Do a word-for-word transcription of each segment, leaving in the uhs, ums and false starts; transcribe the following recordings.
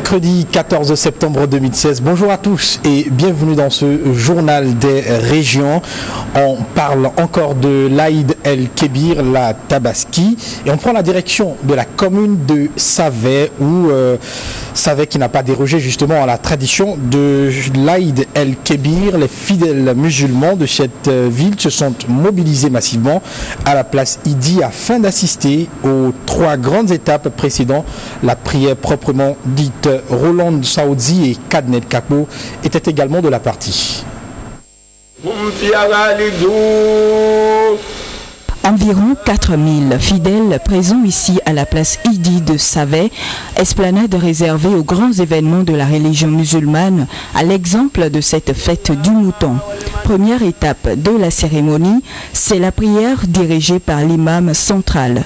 Mercredi quatorze septembre deux mille seize. Bonjour à tous et bienvenue dans ce journal des régions. On parle encore de l'Aïd El-Kébir, la Tabaski, et on prend la direction de la commune de Savet, où euh, Savet qui n'a pas dérogé justement à la tradition de l'Aïd El-Kébir. Les fidèles musulmans de cette ville se sont mobilisés massivement à la place Idi afin d'assister aux trois grandes étapes précédant la prière proprement dite. Roland Saoudi et Kadnet Kapo étaient également de la partie. Environ quatre mille fidèles présents ici à la place Idi de Savet, esplanade réservée aux grands événements de la religion musulmane, à l'exemple de cette fête du mouton. Première étape de la cérémonie, c'est la prière dirigée par l'imam central.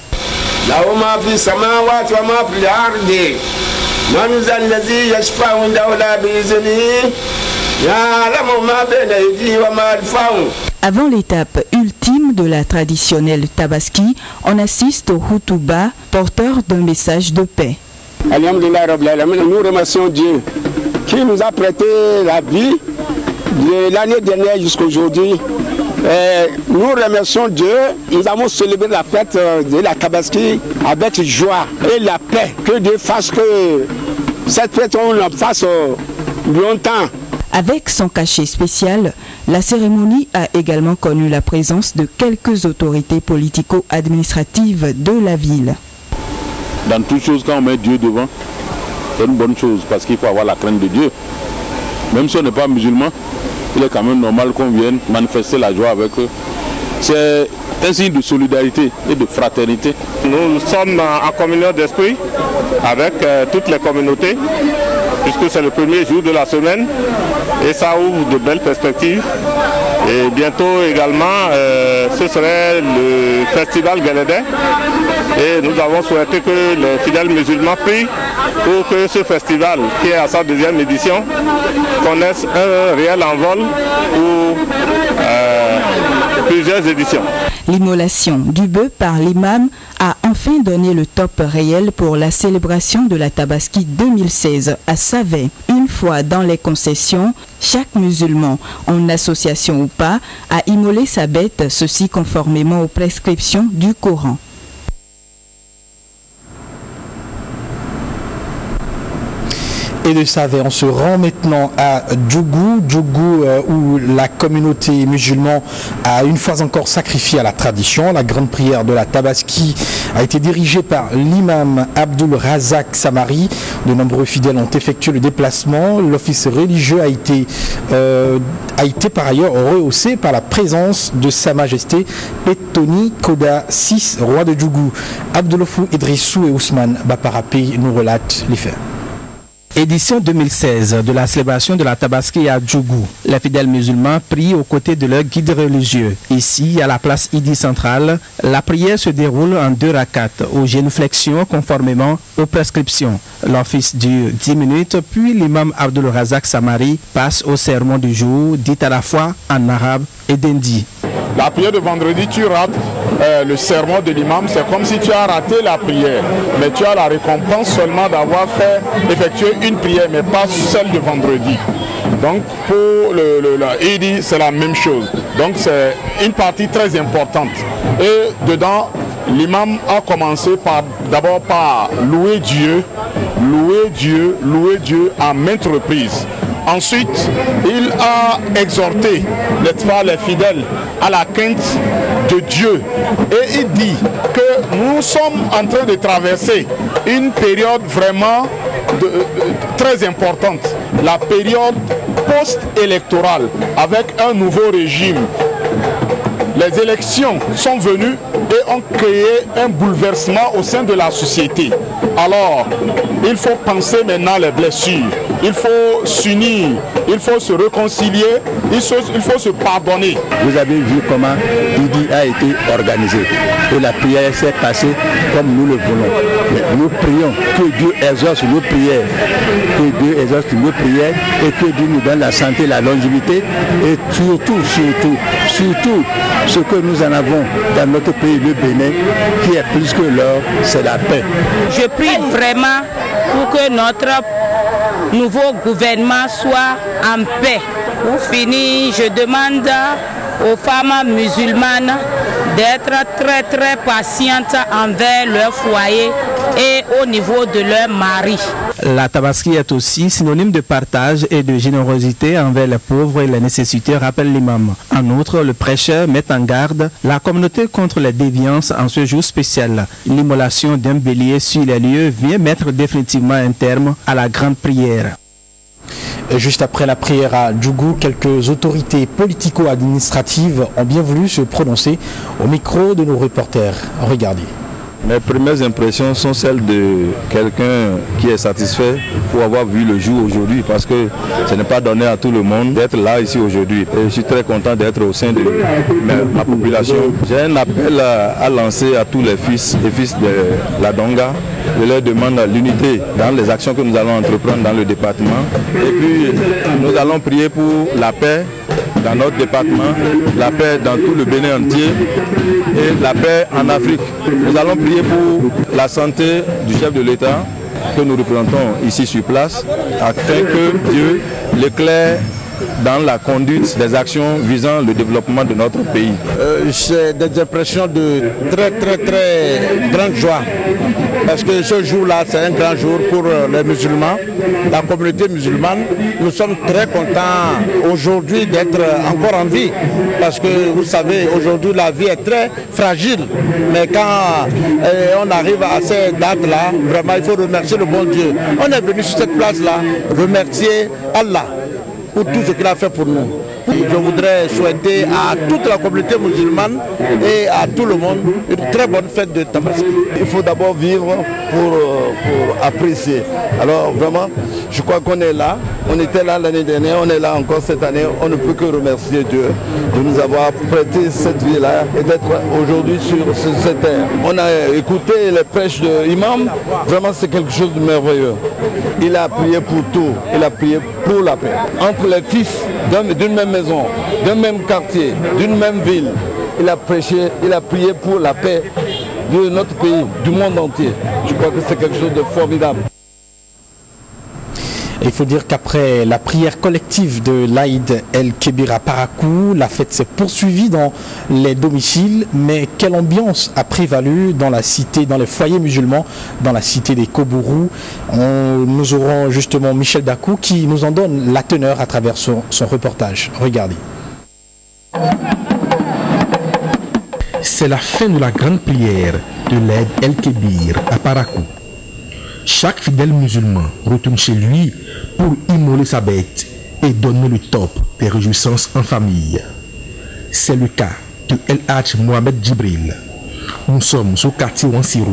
Avant l'étape ultime de la traditionnelle Tabaski, on assiste au Houtouba, porteur d'un message de paix. Nous remercions Dieu qui nous a prêté la vie de l'année dernière jusqu'à aujourd'hui. Nous remercions Dieu, nous avons célébré la fête de la Tabaski avec joie et la paix. Que Dieu fasse que cette fête, on la fasse longtemps. Avec son cachet spécial, la cérémonie a également connu la présence de quelques autorités politico-administratives de la ville. Dans toute chose, quand on met Dieu devant, c'est une bonne chose parce qu'il faut avoir la crainte de Dieu. Même si on n'est pas musulman, il est quand même normal qu'on vienne manifester la joie avec eux. C'est un signe de solidarité et de fraternité. Nous sommes en communion d'esprit avec euh, toutes les communautés, puisque c'est le premier jour de la semaine et ça ouvre de belles perspectives. Et bientôt également, euh, ce serait le festival Guélédé. Et nous avons souhaité que les fidèles musulmans prient pour que ce festival, qui est à sa deuxième édition, connaisse un réel envol pour euh, plusieurs éditions. L'immolation du bœuf par l'imam a enfin donné le top réel pour la célébration de la Tabaski deux mille seize à Savet. Une fois dans les concessions, chaque musulman, en association ou pas, a immolé sa bête, ceci conformément aux prescriptions du Coran. Et de Savet, on se rend maintenant à Djougou, Djougou euh, où la communauté musulmane a une fois encore sacrifié à la tradition. La grande prière de la Tabaski a été dirigée par l'imam Abdul Razak Samari. De nombreux fidèles ont effectué le déplacement. L'office religieux a été, euh, a été par ailleurs rehaussé par la présence de Sa Majesté Petoni Koda six, roi de Djougou. Abdelofou Idrissou et Ousmane Baparapé nous relatent les faits. Édition deux mille seize de la célébration de la Tabaski à Djougou. Les fidèles musulmans prient aux côtés de leurs guides religieux. Ici, à la place Idi centrale, la prière se déroule en deux rakats, aux génuflexions conformément aux prescriptions. L'office dure dix minutes, puis l'imam Abdul Razak Samari passe au sermon du jour, dit à la fois en arabe et d'indi. La prière de vendredi, tu rates euh, le sermon de l'imam, c'est comme si tu as raté la prière. Mais tu as la récompense seulement d'avoir fait effectuer une prière, mais pas celle de vendredi. Donc pour le, le, le Idi, c'est la même chose. Donc c'est une partie très importante. Et dedans, l'imam a commencé par d'abord par louer Dieu, louer Dieu, louer Dieu à maintes reprises. Ensuite, il a exhorté les fidèles à la crainte de Dieu. Et il dit que nous sommes en train de traverser une période vraiment de, de, très importante. La période post-électorale avec un nouveau régime. Les élections sont venues et ont créé un bouleversement au sein de la société. Alors, il faut penser maintenant les blessures. Il faut s'unir, il faut se réconcilier, il faut, il faut se pardonner. Vous avez vu comment Idi a été organisé. Et la prière s'est passée comme nous le voulons. Mais nous prions que Dieu exauce nos prières, que Dieu exauce nos prières et que Dieu nous donne la santé, la longévité et surtout, surtout, surtout ce que nous en avons dans notre pays, le Bénin, qui est plus que l'or, c'est la paix. Je prie vraiment pour que notre nouveau gouvernement soit en paix. Pour finir, je demande aux femmes musulmanes d'être très très patientes envers leur foyer et au niveau de leur mari. La tabaski est aussi synonyme de partage et de générosité envers les pauvres et les nécessités, rappelle l'imam. En outre, le prêcheur met en garde la communauté contre les déviances en ce jour spécial. L'immolation d'un bélier sur les lieux vient mettre définitivement un terme à la grande prière. Juste après la prière à Djougou, quelques autorités politico-administratives ont bien voulu se prononcer au micro de nos reporters. Regardez. Mes premières impressions sont celles de quelqu'un qui est satisfait pour avoir vu le jour aujourd'hui, parce que ce n'est pas donné à tout le monde d'être là ici aujourd'hui. Et je suis très content d'être au sein de ma, ma population. J'ai un appel à, à lancer à tous les fils et fils de la Donga. Je leur demande l'unité dans les actions que nous allons entreprendre dans le département. Et puis nous allons prier pour la paix dans notre département, la paix dans tout le Bénin entier et la paix en Afrique. Nous allons prier pour la santé du chef de l'État que nous représentons ici sur place, afin que Dieu l'éclaire dans la conduite des actions visant le développement de notre pays. Euh, J'ai des impressions de très très très grande joie, parce que ce jour-là c'est un grand jour pour les musulmans, la communauté musulmane. Nous sommes très contents aujourd'hui d'être encore en vie, parce que vous savez, aujourd'hui la vie est très fragile, mais quand euh, on arrive à ces dates-là, vraiment il faut remercier le bon Dieu. On est venu sur cette place-là remercier Allah pour tout ce qu'il a fait pour nous. Je voudrais souhaiter à toute la communauté musulmane et à tout le monde une très bonne fête de Tabaski. Il faut d'abord vivre pour, pour apprécier. Alors vraiment, je crois qu'on est là. On était là l'année dernière, on est là encore cette année. On ne peut que remercier Dieu de nous avoir prêté cette vie-là et d'être aujourd'hui sur cette terre. On a écouté les prêches de l'imam. Vraiment, c'est quelque chose de merveilleux. Il a prié pour tout. Il a prié pour la paix. Entre les fils d'une même maison, d'un même quartier, d'une même ville, il a prêché, il a prié pour la paix de notre pays, du monde entier. Je crois que c'est quelque chose de formidable. Il faut dire qu'après la prière collective de l'Aïd El-Kébir à Parakou, la fête s'est poursuivie dans les domiciles. Mais quelle ambiance a prévalu dans la cité, dans les foyers musulmans, dans la cité des Kobourou? On, Nous aurons justement Michel Dakou qui nous en donne la teneur à travers son, son reportage. Regardez. C'est la fin de la grande prière de l'Aïd El-Kébir à Parakou. Chaque fidèle musulman retourne chez lui pour immoler sa bête et donner le top des réjouissances en famille. C'est le cas de El Hadj Mohamed Djibril. Nous sommes au quartier Wansirou.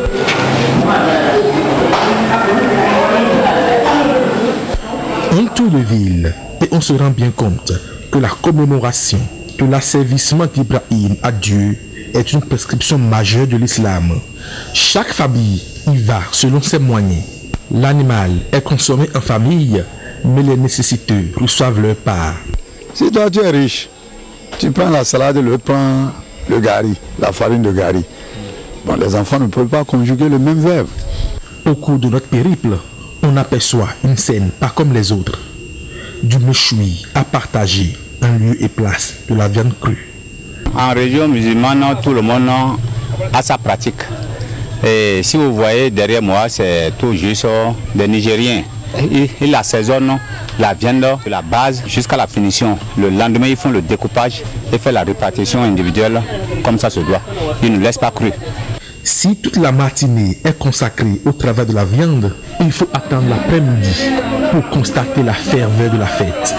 Un tour de ville et on se rend bien compte que la commémoration de l'asservissement d'Ibrahim à Dieu est une prescription majeure de l'islam. Chaque famille y va selon ses moyens. L'animal est consommé en famille, mais les nécessiteux reçoivent leur part. Si toi tu es riche, tu prends la salade et l'autre prend le gari, la farine de gari. Bon, les enfants ne peuvent pas conjuguer le même verbe. Au cours de notre périple, on aperçoit une scène pas comme les autres. Du méchoui à partager en lieu et place de la viande crue. En région musulmane, tout le monde a sa pratique. Et si vous voyez derrière moi, c'est tout juste des Nigériens. Ils, ils assaisonnent la viande de la base jusqu'à la finition. Le lendemain, ils font le découpage et font la répartition individuelle comme ça se doit. Ils ne laissent pas cru. Si toute la matinée est consacrée au travail de la viande, il faut attendre l'après-midi pour constater la ferveur de la fête.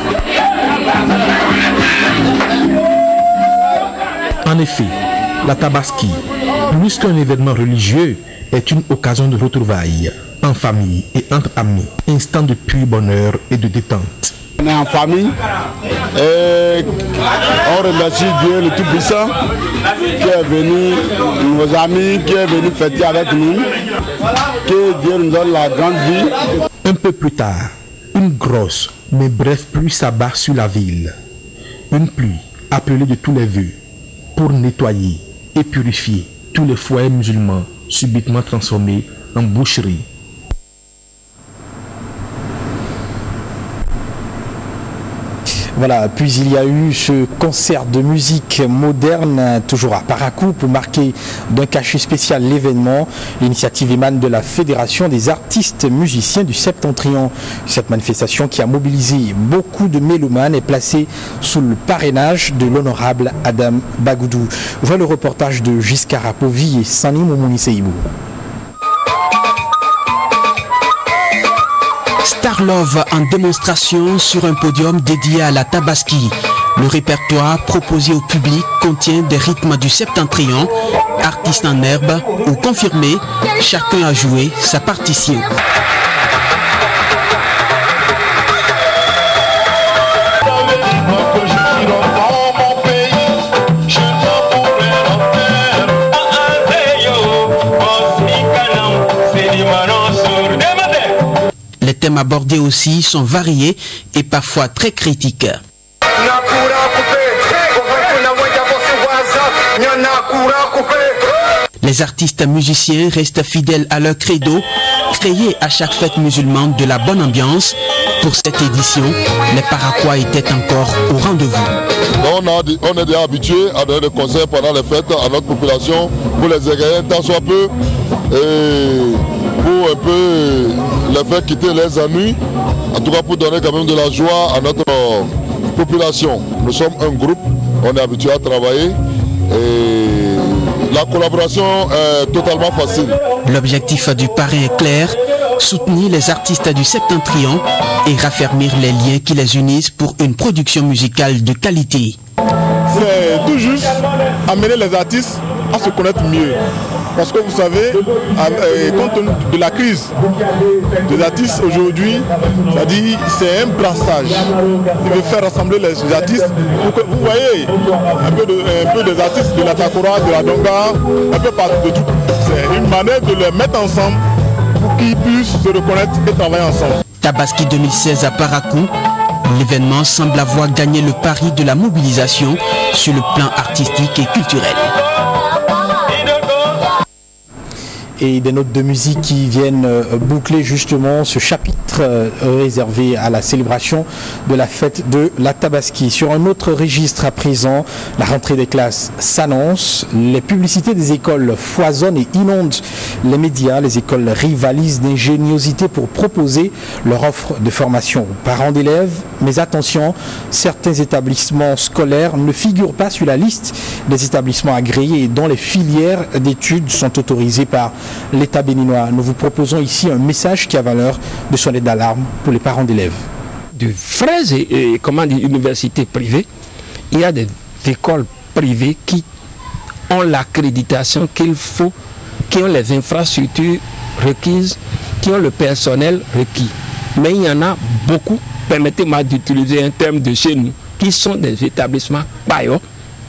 En effet, la Tabaski, plus qu'un événement religieux, est une occasion de retrouvailles en famille et entre amis, instant de pur bonheur et de détente. On est en famille et on remercie Dieu le Tout-Puissant qui est venu, nos amis, qui est venu fêter avec nous, que Dieu nous donne la grande vie. Un peu plus tard, une grosse mais brève pluie s'abat sur la ville. Une pluie appelée de tous les vœux pour nettoyer et purifier tous les foyers musulmans subitement transformés en boucherie. Voilà, puis il y a eu ce concert de musique moderne, toujours à Parakou, pour marquer d'un cachet spécial l'événement. L'initiative émane de la Fédération des artistes musiciens du Septentrion. Cette manifestation qui a mobilisé beaucoup de mélomanes est placée sous le parrainage de l'honorable Adam Bagoudou. Voilà le reportage de Giscard Apovi et Sani Moumouni Seibou. Starlove en démonstration sur un podium dédié à la Tabaski. Le répertoire proposé au public contient des rythmes du Septentrion, artistes en herbe ou confirmés, chacun a joué sa partition. Les thèmes abordés aussi sont variés et parfois très critiques. Les artistes musiciens restent fidèles à leur credo, créer à chaque fête musulmane de la bonne ambiance. Pour cette édition, les Paraquois étaient encore au rendez-vous. On, a, on est déjà habitué à donner des concerts pendant les fêtes à notre population pour les égayer tant soit peu et pour un peu les faire quitter les ennuis, en tout cas pour donner quand même de la joie à notre population. Nous sommes un groupe, on est habitué à travailler et la collaboration est totalement facile. L'objectif du parrain est clair, soutenir les artistes du Septentrion et raffermir les liens qui les unissent pour une production musicale de qualité. C'est tout juste amener les artistes à se connaître mieux. Parce que vous savez, compte tenu de la crise des artistes aujourd'hui, c'est-à-dire c'est un brassage. Il veut faire rassembler les artistes pour que vous voyez un peu, de, un peu des artistes de la Takora, de la Donga, un peu partout de tout. C'est une manière de les mettre ensemble pour qu'ils puissent se reconnaître et travailler ensemble. Tabaski deux mille seize à Parakou, l'événement semble avoir gagné le pari de la mobilisation sur le plan artistique et culturel. Et des notes de musique qui viennent boucler justement ce chapitre réservé à la célébration de la fête de la Tabaski. Sur un autre registre à présent, la rentrée des classes s'annonce. Les publicités des écoles foisonnent et inondent les médias. Les écoles rivalisent d'ingéniosité pour proposer leur offre de formation aux parents d'élèves. Mais attention, certains établissements scolaires ne figurent pas sur la liste des établissements agréés et dont les filières d'études sont autorisées par l'État béninois. Nous vous proposons ici un message qui a valeur de sonner d'alarme pour les parents d'élèves. De vraies et, et, comment dire, universités privées, il y a des écoles privées qui ont l'accréditation qu'il faut, qui ont les infrastructures requises, qui ont le personnel requis. Mais il y en a beaucoup, permettez-moi d'utiliser un terme de chez nous, qui sont des établissements payo.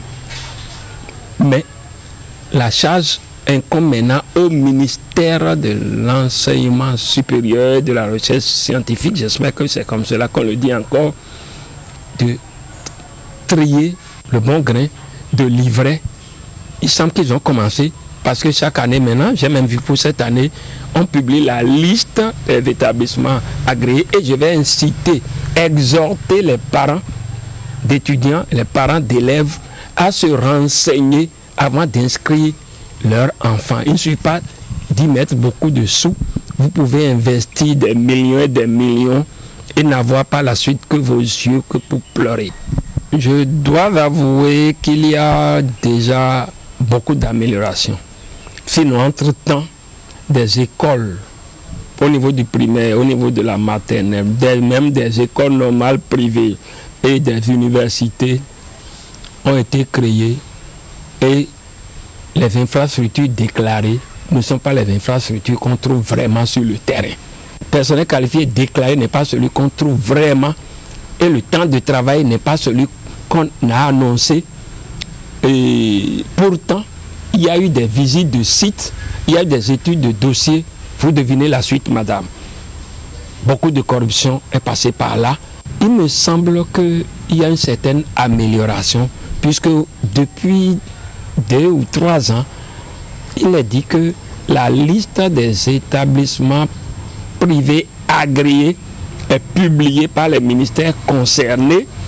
Mais la charge incombe maintenant au ministère de l'enseignement supérieur, de la recherche scientifique, j'espère que c'est comme cela qu'on le dit encore, de trier le bon grain, de livrer. Il semble qu'ils ont commencé, parce que chaque année maintenant, j'ai même vu pour cette année, on publie la liste des établissements agréés et je vais inciter, exhorter les parents d'étudiants, les parents d'élèves à se renseigner avant d'inscrire leurs enfants. Il ne suffit pas d'y mettre beaucoup de sous. Vous pouvez investir des millions et des millions et n'avoir pas la suite que vos yeux que pour pleurer. Je dois avouer qu'il y a déjà beaucoup d'améliorations. Sinon, entre-temps, des écoles au niveau du primaire, au niveau de la maternelle, des, même des écoles normales privées et des universités ont été créées et les infrastructures déclarées ne sont pas les infrastructures qu'on trouve vraiment sur le terrain. Le personnel qualifié déclaré n'est pas celui qu'on trouve vraiment et le temps de travail n'est pas celui qu'on a annoncé. Et pourtant, il y a eu des visites de sites, il y a eu des études de dossiers. Vous devinez la suite, madame. Beaucoup de corruption est passée par là. Il me semble qu'il y a une certaine amélioration puisque depuis deux ou trois ans, il est dit que la liste des établissements privés agréés est publiée par les ministères concernés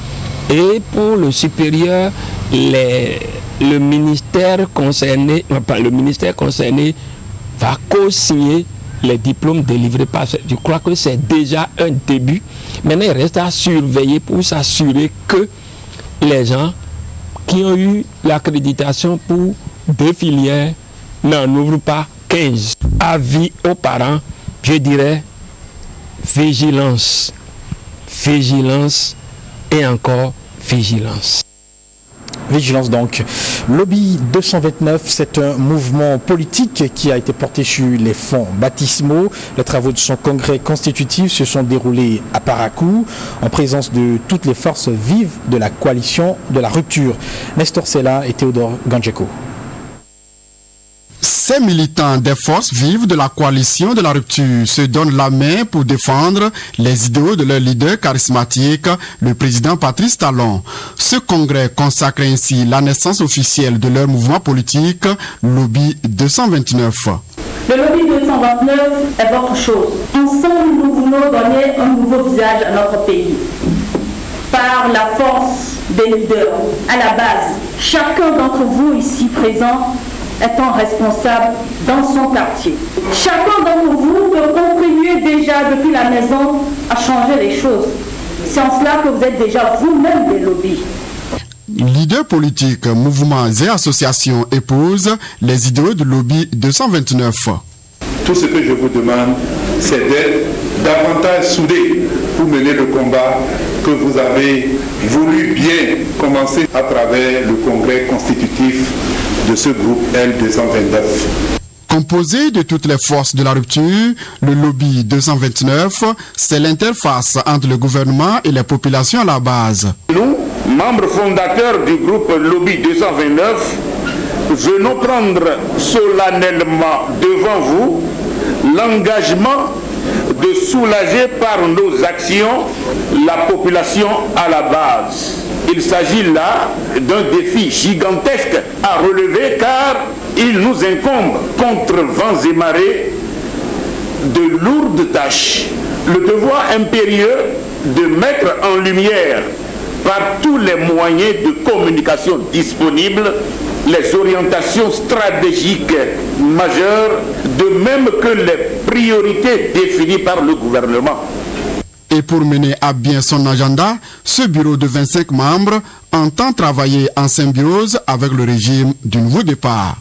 Et pour le supérieur, les, le ministère concerné, enfin, le ministère concerné va co-signer les diplômes délivrés par... Je crois que c'est déjà un début. Maintenant, il reste à surveiller pour s'assurer que les gens qui ont eu l'accréditation pour deux filières n'en ouvrent pas quinze. Avis aux parents, je dirais vigilance, vigilance et encore vigilance. Vigilance donc. Lobby deux cent vingt-neuf, c'est un mouvement politique qui a été porté sur les fonds baptismaux. Les travaux de son congrès constitutif se sont déroulés à Parakou en présence de toutes les forces vives de la coalition de la rupture. Nestor Sella et Théodore Ganjeko. Ces militants des forces vives de la coalition de la rupture se donnent la main pour défendre les idéaux de leur leader charismatique, le président Patrice Talon. Ce congrès consacre ainsi la naissance officielle de leur mouvement politique, Lobby deux cent vingt-neuf. Le Lobby deux cent vingt-neuf est votre chose. Ensemble, nous voulons donner un nouveau visage à notre pays. Par la force des leaders, à la base, chacun d'entre vous ici présents étant responsable dans son quartier. Chacun d'entre vous peut contribuer déjà depuis la maison à changer les choses. C'est en cela que vous êtes déjà vous-même des lobbies. Leaders politiques, mouvements et associations épousent les idéaux de Lobby deux cent vingt-neuf. Tout ce que je vous demande, c'est d'être davantage soudés pour mener le combat que vous avez voulu bien commencer à travers le congrès constitutif de ce groupe L deux cent vingt-neuf. Composé de toutes les forces de la rupture, le Lobby deux cent vingt-neuf, c'est l'interface entre le gouvernement et les populations à la base. Nous, membres fondateurs du groupe Lobby deux cent vingt-neuf, venons prendre solennellement devant vous l'engagement de soulager par nos actions la population à la base. Il s'agit là d'un défi gigantesque à relever car il nous incombe contre vents et marées de lourdes tâches. Le devoir impérieux de mettre en lumière par tous les moyens de communication disponibles les orientations stratégiques majeures, de même que les priorités définies par le gouvernement. Et pour mener à bien son agenda, ce bureau de vingt-cinq membres entend travailler en symbiose avec le régime du nouveau départ.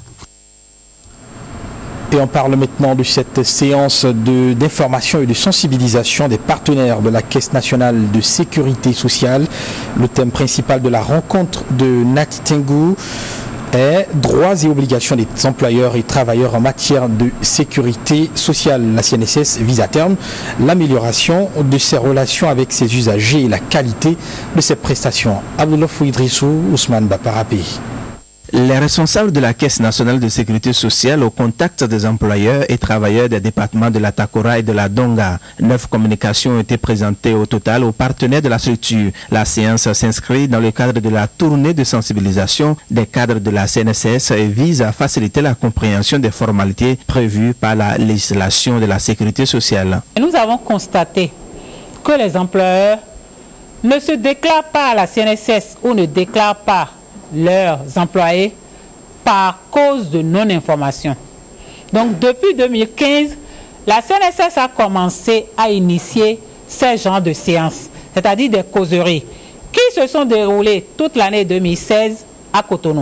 Et on parle maintenant de cette séance d'information et de sensibilisation des partenaires de la Caisse nationale de sécurité sociale. Le thème principal de la rencontre de Nati Tengu est droits et obligations des employeurs et travailleurs en matière de sécurité sociale. La C N S S vise à terme l'amélioration de ses relations avec ses usagers et la qualité de ses prestations. Abdullah Fouidrissou, Ousmane Baparapé. Les responsables de la Caisse nationale de sécurité sociale au contact des employeurs et travailleurs des départements de la Takora et de la Donga. Neuf communications ont été présentées au total aux partenaires de la structure. La séance s'inscrit dans le cadre de la tournée de sensibilisation des cadres de la C N S S et vise à faciliter la compréhension des formalités prévues par la législation de la sécurité sociale. Nous avons constaté que les employeurs ne se déclarent pas à la C N S S ou ne déclarent pas leurs employés par cause de non-information. Donc depuis deux mille quinze, la C N S S a commencé à initier ces genres de séances, c'est-à-dire des causeries, qui se sont déroulées toute l'année deux mille seize à Cotonou.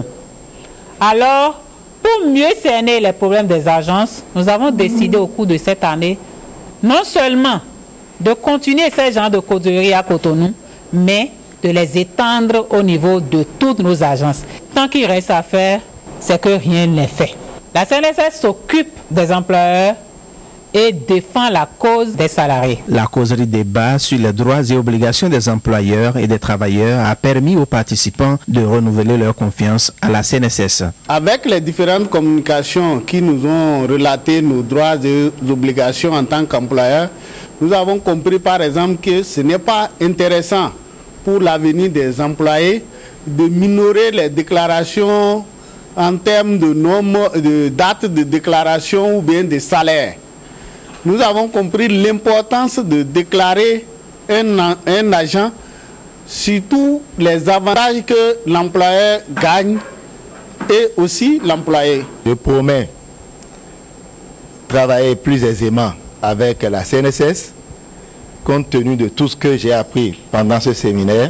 Alors, pour mieux cerner les problèmes des agences, nous avons décidé au cours de cette année, non seulement de continuer ces genres de causeries à Cotonou, mais de les étendre au niveau de toutes nos agences. Tant qu'il reste à faire, c'est que rien n'est fait. La C N S S s'occupe des employeurs et défend la cause des salariés. La causerie débat sur les droits et obligations des employeurs et des travailleurs a permis aux participants de renouveler leur confiance à la C N S S. Avec les différentes communications qui nous ont relaté nos droits et obligations en tant qu'employeurs, nous avons compris par exemple que ce n'est pas intéressant pour l'avenir des employés de minorer les déclarations en termes de nombre de dates de déclaration ou bien de salaire. Nous avons compris l'importance de déclarer un, un agent surtout les avantages que l'employeur gagne et aussi l'employé. Je promets travailler plus aisément avec la C N S S, compte tenu de tout ce que j'ai appris pendant ce séminaire.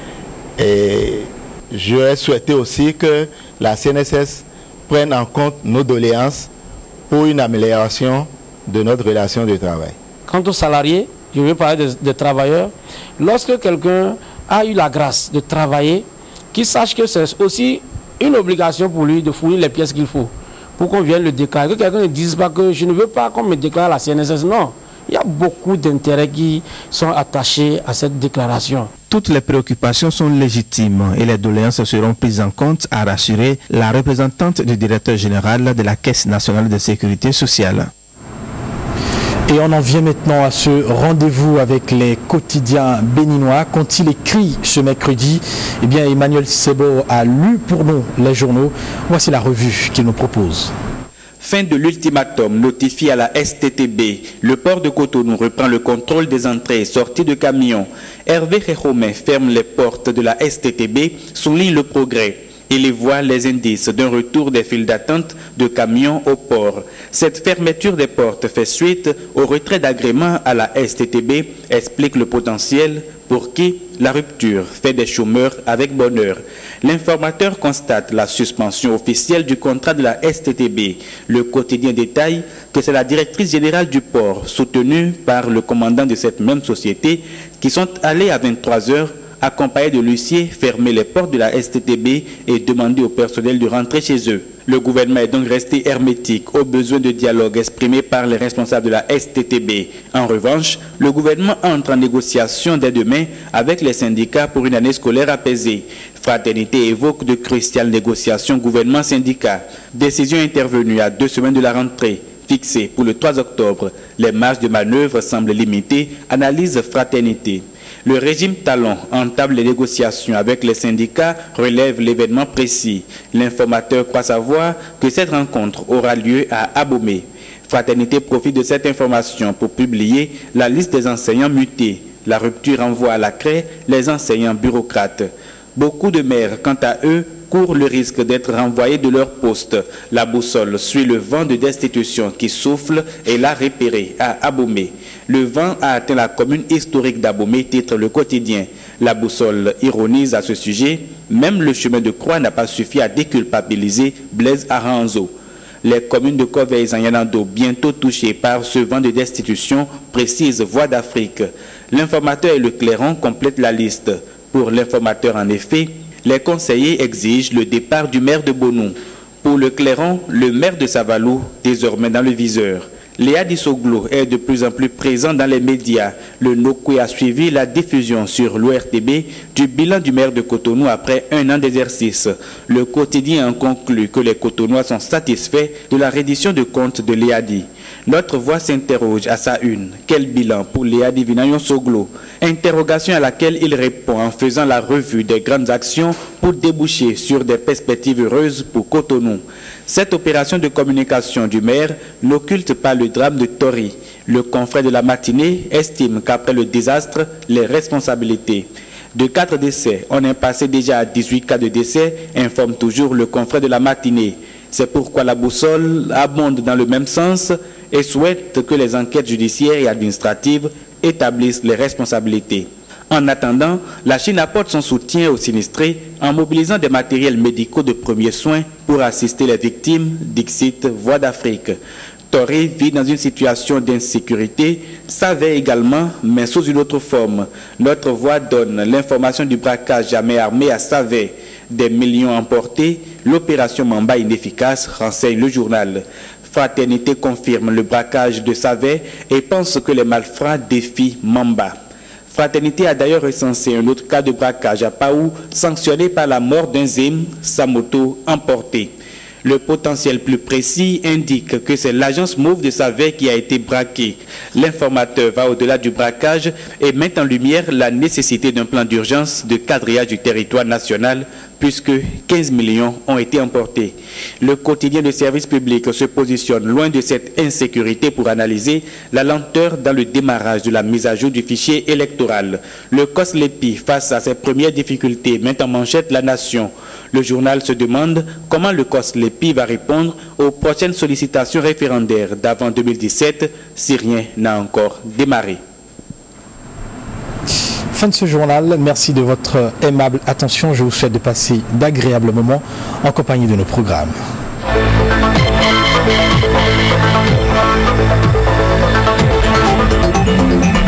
Et je souhaitais aussi que la C N S S prenne en compte nos doléances pour une amélioration de notre relation de travail. Quant aux salariés, je vais parler des, des travailleurs. Lorsque quelqu'un a eu la grâce de travailler, qu'il sache que c'est aussi une obligation pour lui de fournir les pièces qu'il faut pour qu'on vienne le déclarer. Que quelqu'un ne dise pas que je ne veux pas qu'on me déclare à la C N S S. Non, il y a beaucoup d'intérêts qui sont attachés à cette déclaration. Toutes les préoccupations sont légitimes et les doléances seront prises en compte, a rassuré la représentante du directeur général de la Caisse nationale de sécurité sociale. Et on en vient maintenant à ce rendez-vous avec les quotidiens béninois. Qu'ont-ils écrit ce mercredi? Eh bien, Emmanuel Sebo a lu pour nous les journaux. Voici la revue qu'il nous propose. Fin de l'ultimatum notifié à la S T T B. Le port de Cotonou reprend le contrôle des entrées et sorties de camions. Hervé Réhomé ferme les portes de la S T T B, souligne le progrès. Il y voit les indices d'un retour des files d'attente de camions au port. Cette fermeture des portes fait suite au retrait d'agrément à la S T T B, explique le potentiel pour qui la rupture fait des chômeurs avec bonheur. L'informateur constate la suspension officielle du contrat de la S T T B. Le quotidien détaille que c'est la directrice générale du port, soutenue par le commandant de cette même société, qui sont allés à vingt-trois heures accompagnés de l'huissier, fermer les portes de la S T T B et demander au personnel de rentrer chez eux. Le gouvernement est donc resté hermétique aux besoins de dialogue exprimés par les responsables de la S T T B. En revanche, le gouvernement entre en négociation dès demain avec les syndicats pour une année scolaire apaisée. Fraternité évoque de cruciales négociations gouvernement-syndicat. Décision intervenue à deux semaines de la rentrée, fixée pour le trois octobre. Les marges de manœuvre semblent limitées, analyse Fraternité. Le régime Talon entame les négociations avec les syndicats, relève l'événement précis. L'informateur croit savoir que cette rencontre aura lieu à Abomey. Fraternité profite de cette information pour publier la liste des enseignants mutés. La rupture envoie à la craie les enseignants bureaucrates. Beaucoup de maires, quant à eux, courent le risque d'être renvoyés de leur poste. La boussole suit le vent de destitution qui souffle et l'a repéré à Abomey. Le vent a atteint la commune historique d'Abomey, titre le quotidien. La boussole ironise à ce sujet. Même le chemin de croix n'a pas suffi à déculpabiliser Blaise Aranzo. Les communes de Corbeil-Zanyanando, bientôt touchées par ce vent de destitution, précise Voix d'Afrique. L'informateur et le clairon complètent la liste. Pour l'informateur, en effet, les conseillers exigent le départ du maire de Bonou. Pour le clairon, le maire de Savalou, désormais dans le viseur. Léa Dissoglo est de plus en plus présent dans les médias. Le Nokwe a suivi la diffusion sur l'O R T B du bilan du maire de Cotonou après un an d'exercice. Le quotidien en conclut que les Cotonnois sont satisfaits de la reddition de comptes de Léadi. Notre voix s'interroge à sa une. Quel bilan pour Léadi Vinayon Soglo? Interrogation à laquelle il répond en faisant la revue des grandes actions pour déboucher sur des perspectives heureuses pour Cotonou. Cette opération de communication du maire n'occulte pas le drame de Tori. Le confrère de la matinée estime qu'après le désastre, les responsabilités. De quatre décès, on est passé déjà à dix-huit cas de décès, informe toujours le confrère de la matinée. C'est pourquoi la boussole abonde dans le même sens et souhaite que les enquêtes judiciaires et administratives établissent les responsabilités. En attendant, la Chine apporte son soutien aux sinistrés en mobilisant des matériels médicaux de premiers soins pour assister les victimes, dixit Voix d'Afrique. Toré vit dans une situation d'insécurité, savait également, mais sous une autre forme. Notre voix donne l'information du braquage jamais armé à Savet. Des millions emportés, l'opération Mamba inefficace, renseigne le journal. Fraternité confirme le braquage de Savet et pense que les malfrats défient Mamba. Fraternité a d'ailleurs recensé un autre cas de braquage à Paou, sanctionné par la mort d'un Zim, sa moto emportée. Le potentiel plus précis indique que c'est l'agence Mauve de Savet qui a été braquée. L'informateur va au-delà du braquage et met en lumière la nécessité d'un plan d'urgence de quadrillage du territoire national puisque quinze millions ont été emportés. Le quotidien de service public se positionne loin de cette insécurité pour analyser la lenteur dans le démarrage de la mise à jour du fichier électoral. Le COSLEPI, face à ses premières difficultés, met en manchette la nation. Le journal se demande comment le COSLEPI va répondre aux prochaines sollicitations référendaires d'avant deux mille dix-sept si rien n'a encore démarré. Fin de ce journal, merci de votre aimable attention. Je vous souhaite de passer d'agréables moments en compagnie de nos programmes. Thank you.